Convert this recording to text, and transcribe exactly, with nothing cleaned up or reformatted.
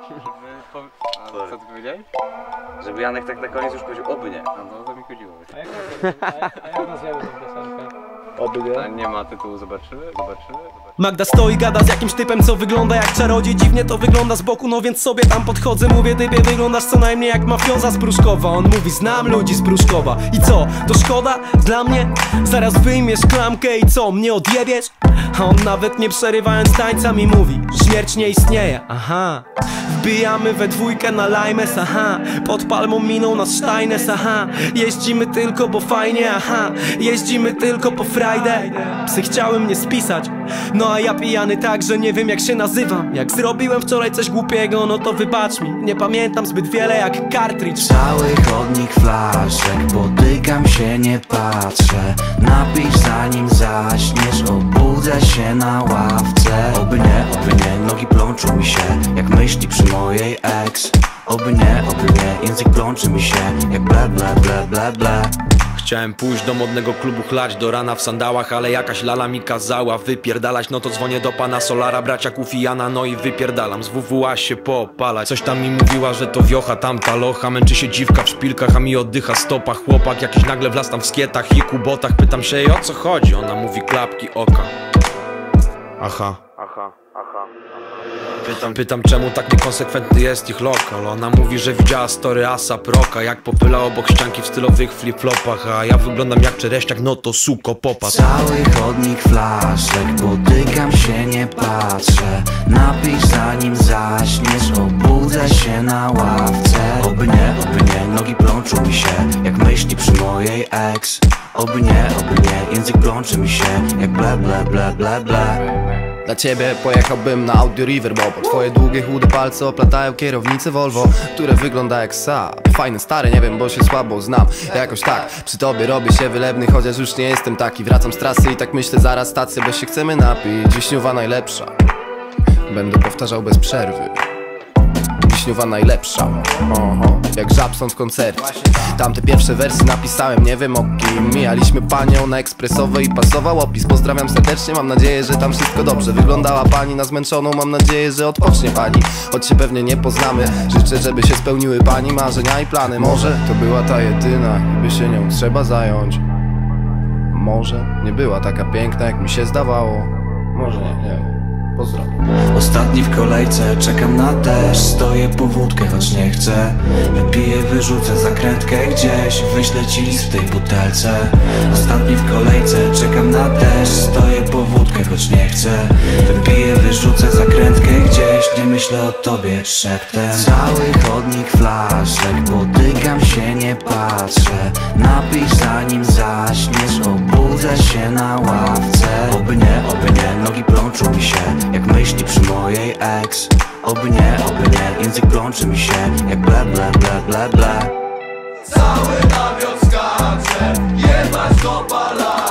A co ty powiedziałeś? Żeby Janek tak na koniec już powiedział oby nie. A no to mi chodziło. A jak, a jak, a jak nazwiemy tę piosenkę? Oby nie. A nie ma tytułu, zobaczymy, zobaczymy, zobaczymy. Magda stoi, gada z jakimś typem, co wygląda jak czarodziej. Dziwnie to wygląda z boku, no więc sobie tam podchodzę. Mówię, typie, wyglądasz co najmniej jak mafioza z Pruszkowa. On mówi, znam ludzi z Pruszkowa. I co, to szkoda? Dla mnie? Zaraz wyjmiesz klamkę i co, mnie odjebiesz? A on nawet nie przerywając tańca mi mówi, śmierć nie istnieje, aha. Wbijamy we dwójkę na Limes, aha. Pod palmą miną nas Steines, aha. Jeździmy tylko, bo fajnie, aha. Jeździmy tylko po Friday. Psy chciały mnie spisać, no a ja pijany tak, że nie wiem jak się nazywam. Jak zrobiłem wczoraj coś głupiego, no to wybacz mi. Nie pamiętam zbyt wiele jak cartridge. Cały chodnik flaszek, potykam się, nie patrzę. Napisz zanim zaśniesz, obudzę się na ławce. Oby nie, oby nie, nogi plączą mi się jak myśli przy mojej ex. Oby nie, oby nie, język plączy mi się jak ble ble ble ble ble. Chciałem pójść do modnego klubu, chlać do rana w sandałach, ale jakaś lala mi kazała wypierdalać. No to dzwonię do pana Solara, bracia Kufijana, no i wypierdalam. Z W W A się poopalać. Coś tam mi mówiła, że to wiocha, tamta locha. Męczy się dziwka w szpilkach, a mi oddycha stopa. Chłopak jakiś nagle wlazł tam w skietach i kubotach. Pytam się jej, o co chodzi, ona mówi klapki oka. Aha, aha, aha. Pytam, pytam czemu tak niekonsekwentny jest ich lokal. Ona mówi, że widziała story Asa Proka, jak popyla obok ścianki w stylowych flip-flopach. A ja wyglądam jak czereściak, no to suko popatrz. Cały chodnik flaszek, potykam się, nie patrzę. Napisz zanim zaśniesz, obudzę się na ławce. Oby nie, oby nie, nogi plączą mi się jak myśli przy mojej ex. Oby nie, oby nie, język plączy mi się jak ble ble ble ble ble. Dla ciebie pojechałbym na Audio River, bo po twoje długie, chude palce oplatają kierownicę Volvo, które wygląda jak Saab. Fajny, stary, nie wiem, bo się słabo znam. Jakoś tak, przy tobie robię się wylewny, chociaż już nie jestem taki. Wracam z trasy i tak myślę, zaraz stację, bo się chcemy napić. Wiśniowa najlepsza, będę powtarzał bez przerwy. Wiśniowa najlepsza, oho, jak Żabson w koncercie. Tamte pierwsze wersy napisałem, nie wiem o kim. Mijaliśmy panią na ekspresowej i pasował opis. Pozdrawiam serdecznie, mam nadzieję, że tam wszystko dobrze. Wyglądała pani na zmęczoną, mam nadzieję, że odpocznie pani. Choć się pewnie nie poznamy, życzę, żeby się spełniły pani marzenia i plany. Może to była ta jedyna i by się nią trzeba zająć. Może nie była taka piękna, jak mi się zdawało. Może nie, nie. Pozdrawiam. Ostatni w kolejce, czekam na deszcz. Stoję po wódkę, choć nie chcę. Wypiję, wyrzucę zakrętkę gdzieś. Wyślę ci list w tej butelce. Ostatni w kolejce, czekam na deszcz. Stoję po wódkę, choć nie chcę. Wypiję, wyrzucę zakrętkę gdzieś. Nie myślę o tobie szeptem. Cały chodnik flaszek, potykam się, nie patrzę. Napisz zanim zaśniesz, obudzę się na ławce. Oby nie, oby nie, nogi plączą mi się jak myśli przy mojej ex. Oby nie, oby nie, język plączy mi się jak ble ble ble ble ble. Cały namiot skacze, jebać go pala.